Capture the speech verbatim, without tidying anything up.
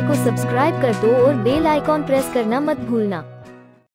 Channel को subscribe कर दो और बेल आइकॉन प्रेस करना मत भूलना।